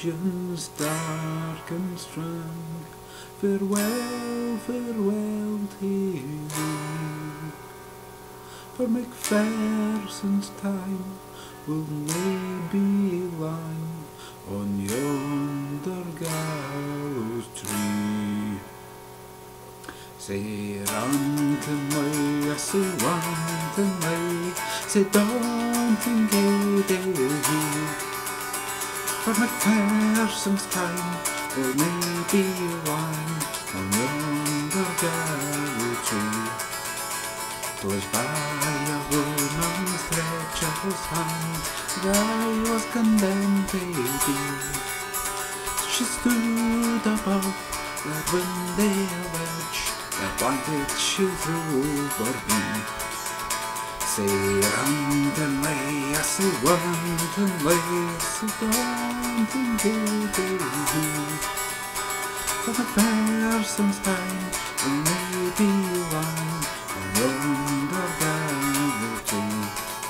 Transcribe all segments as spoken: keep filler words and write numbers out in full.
legends dark and strong, farewell, farewell to you. For MacPhersons time will maybe lie on yonder gallows tree. Say unto me, I say unto me, say don't think it is. For MacPhersons time will maybe lie on yonder gallows tree. 'Twas by a woman's treacherous hand that I was condemned to be. She stood above that windy ledge, that blanket she threw for me. Say unto me, I say unto me, I say don't indeed be. For MacPhersons time will maybe lie on yonder gallows tree.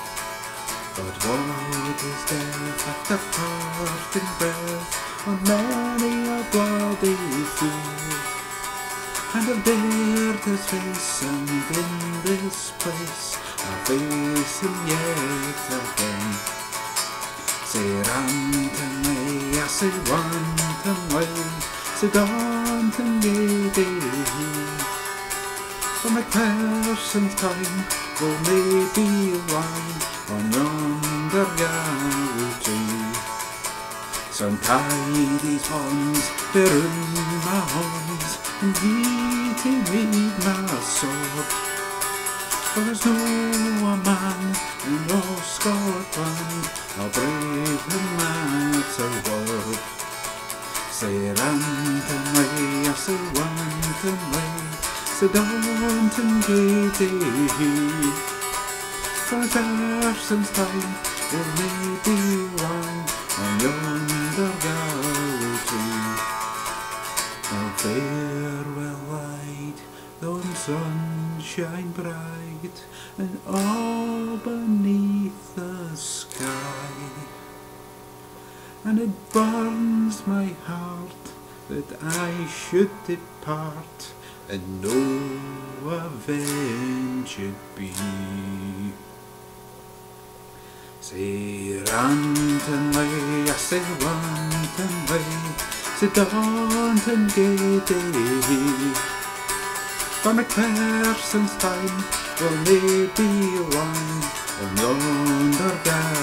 But what is death at the parting breath on many a bloody field? And I've dared his face, and in this place I'll face him yet again. Say unto me, I say unto me, say don't indeed be. For MacPhersons time will maybe lie on yonder gallows tree. So untie these horns, they're in my horns, and heating with my sword. For there's no a man in all Scotland, how brave and mad a word. Say unto me, I say unto me, say don't indeed be. For MacPhersons time will maybe lie on yonder gallows tree. Now farewell light, dawn sunshine bright, and all beneath the sky. And it burns my heart that I should depart, and no avenged be. Say unto me, I say unto me, say don't indeed be. For MacPhersons time will maybe lie on yonder gallows